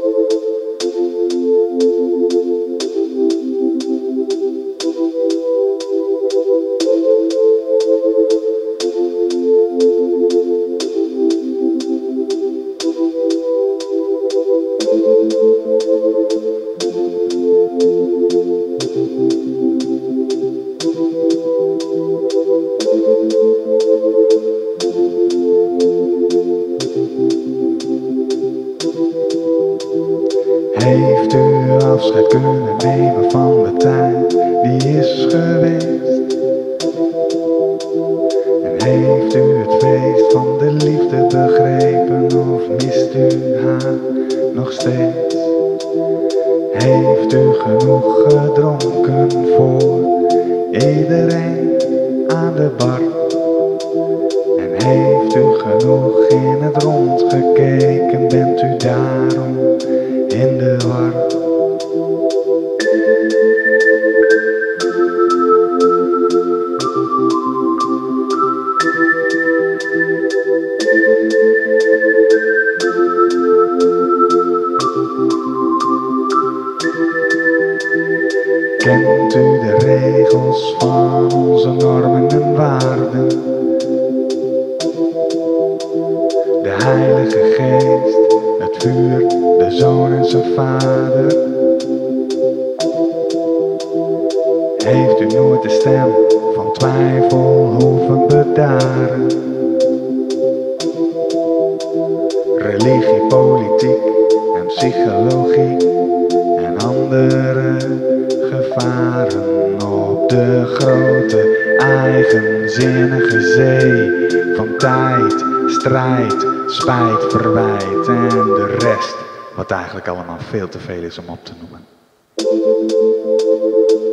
Heeft u afscheid kunnen nemen van de tijd die is geweest? En heeft u het feest van de liefde begrepen of mist u haar nog steeds? Heeft u genoeg gedronken voor iedereen aan de bar? En heeft u genoeg in het rond gekeken, bent u daarom in de war? Kent u de regels van onze normen en waarden? De Heilige Geest, het vuur, de Zoon en zijn Vader. Heeft u nooit de stem van twijfel hoeven bedaren? Religie, politiek en psychologie en andere gevaren op de grote eigenzinnige zee van tijd, strijd, spijt, verwijt en de rest, wat eigenlijk allemaal veel te veel is om op te noemen.